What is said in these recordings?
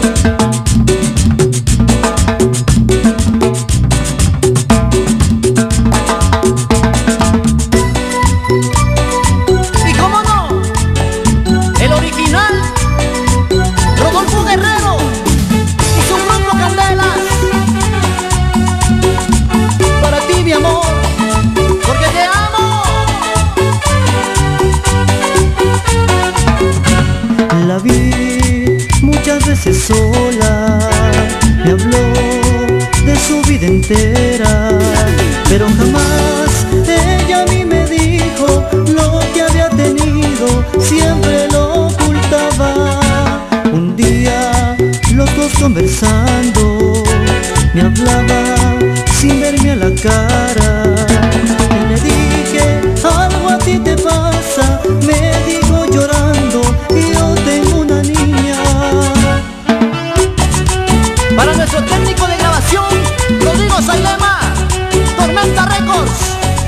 Y cómo no, el original Rodolfo Guerrero y su grupo Candelas. Para ti, mi amor, porque te amo. La vi muchas veces sola, me habló de su vida entera, pero jamás ella a mí me dijo lo que había tenido, siempre lo ocultaba. Un día los dos conversando, me hablaba sin verme a la cara, y le dije, algo a ti te pasa, me dijo llorando, y yo tengo una niña. Para nuestro técnico de grabación, Rodrigo Sailema, Tormenta Records.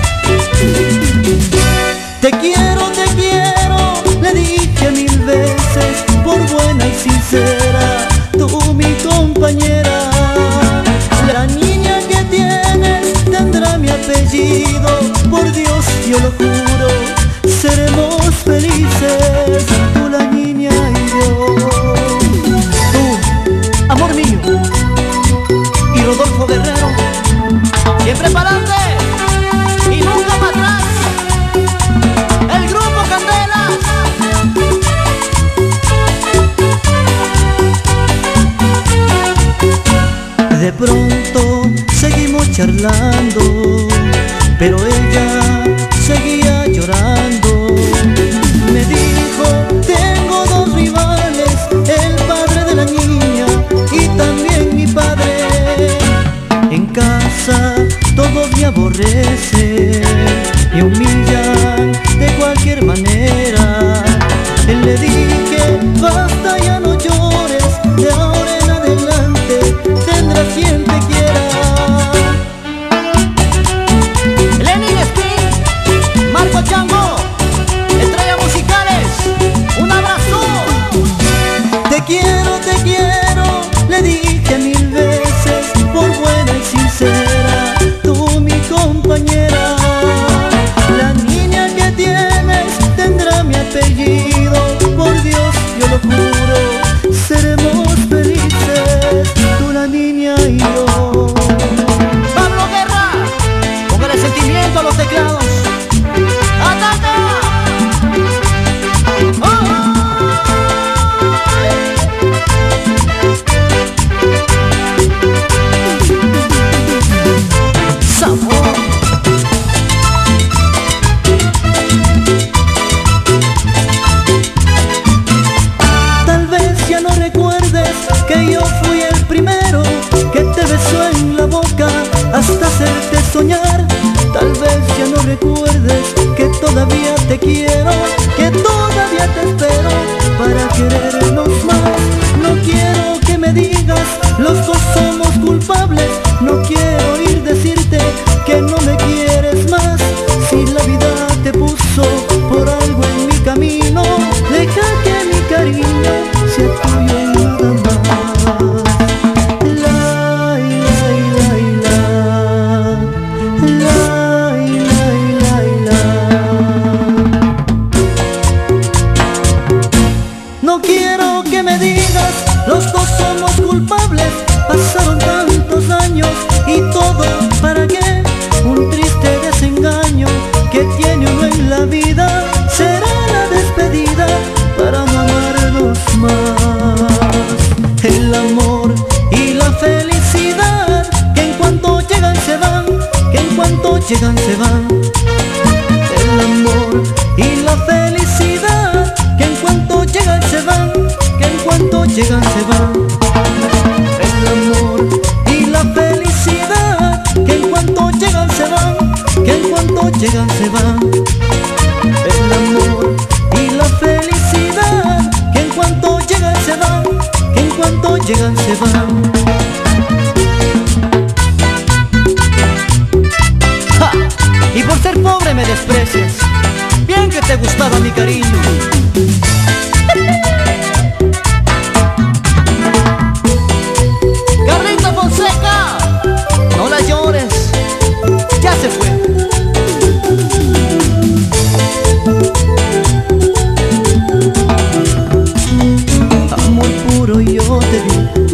Te quiero, le dije 1000 veces, por buena y sincera, tú mi compañera. La niña que tienes tendrá mi apellido, por Dios yo lo juro, seremos felices, tú la niña y yo. Tú, amor mío, y Rodolfo Guerrero, siempre para adelante y nunca para atrás. El grupo Candelas. De pronto seguimos charlando, pero ella seguía llorando. Me dijo, tengo dos rivales, el padre de la niña y también mi padre. En casa todos me aborrecen, me humillan de cualquier manera. Le dije, basta, ya no llores, de ahora en adelante tendrás quien te quiera. Lenin Spin, Marco Chango, Estrellas Musicales, un abrazo. Te quiero, le dije 1000 veces, por buena y sincera, tú mi compañera. La niña que tienes tendrá mi apellido, por Dios yo lo juro, seremos felices, tú la niña y yo. Pablo Guerra, con el sentimiento a los teclados. ¡Ataca! ¡Sabor! Tal vez ya no recuerdes que yo fui el primero que te besó en la boca hasta hacerte soñar. Tal vez ya no recuerdes que todavía te quiero, que todavía te espero para querernos más. No quiero que me digas, los dos somos culpables. No quiero oír decirte que no me quieres más. Si la vida te puso por algo en mi camino, deja que mi cariño sea tuyo y nada más. No quiero que me digas, los dos somos culpables. Pasaron tantos años y todo para qué. Un triste desengaño que tiene uno en la vida será la despedida para no amarnos más. El amor y la felicidad que en cuanto llegan se van, que en cuanto llegan se van. El amor y la felicidad que en cuanto llegan se van, que en cuanto llegan se van. El amor y la felicidad que en cuanto llegan se van, que en cuanto llegan se van. El amor y la felicidad que en cuanto llegan se van, que en cuanto llegan se van. ¡Ja! Y por ser pobre me desprecias. Bien que te gustaba mi cariño. seguro yo te di